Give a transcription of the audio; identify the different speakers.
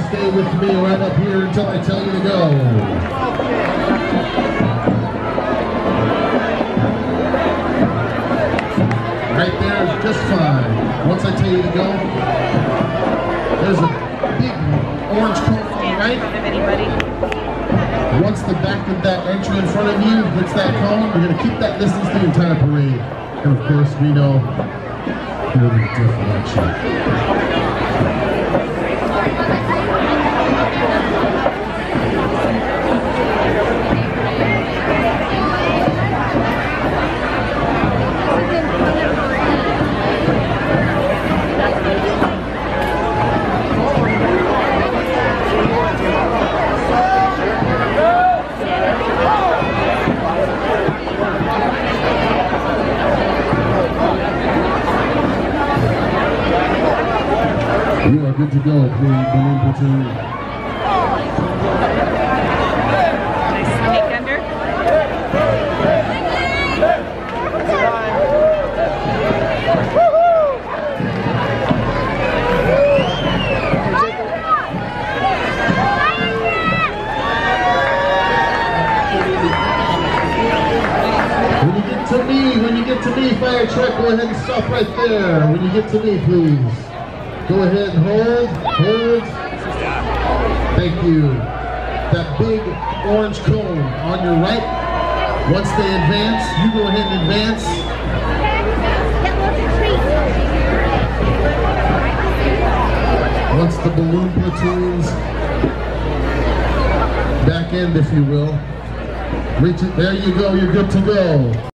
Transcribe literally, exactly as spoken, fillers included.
Speaker 1: stay with me right up here until I tell you to go. Right there is just fine. Once I tell you to go, there's a big orange cone on the right. Once the back of that entry in front of you hits that cone, we're going to keep that distance the entire parade. And of course, we know you're the differential. You are good to go, please, balloon platoon.
Speaker 2: Nice snake under.
Speaker 1: When you get to me, when you get to me, fire truck, go ahead and stop right there. When you get to me, please. Go ahead and hold, hold. Thank you. That big orange cone on your right. Once they advance, you go ahead and advance. Once the balloon platoons back end, if you will, reach it. There you go. You're good to go.